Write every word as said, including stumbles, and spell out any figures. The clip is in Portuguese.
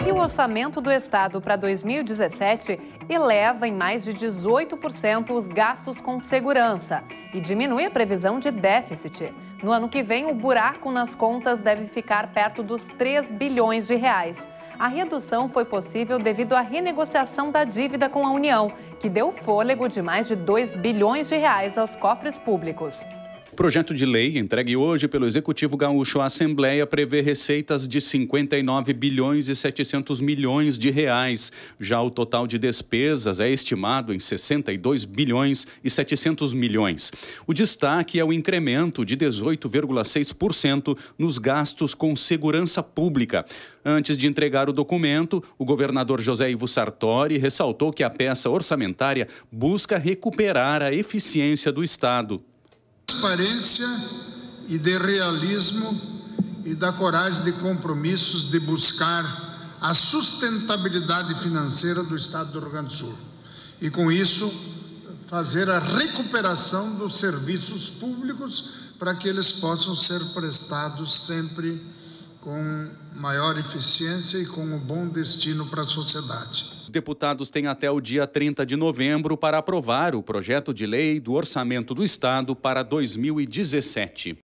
E o orçamento do Estado para dois mil e dezessete eleva em mais de dezoito por cento os gastos com segurança e diminui a previsão de déficit. No ano que vem, o buraco nas contas deve ficar perto dos três bilhões de reais. A redução foi possível devido à renegociação da dívida com a União, que deu fôlego de mais de dois bilhões de reais aos cofres públicos. O projeto de lei, entregue hoje pelo Executivo Gaúcho à Assembleia, prevê receitas de cinquenta e nove bilhões e setecentos milhões de reais. Já o total de despesas é estimado em sessenta e dois bilhões e setecentos milhões. O destaque é o incremento de dezoito vírgula seis por cento nos gastos com segurança pública. Antes de entregar o documento, o governador José Ivo Sartori ressaltou que a peça orçamentária busca recuperar a eficiência do Estado. Transparência e de realismo e da coragem de compromissos de buscar a sustentabilidade financeira do Estado do Rio Grande do Sul. E com isso, fazer a recuperação dos serviços públicos para que eles possam ser prestados sempre com maior eficiência e com um bom destino para a sociedade. Os deputados têm até o dia trinta de novembro para aprovar o projeto de lei do Orçamento do Estado para dois mil e dezessete.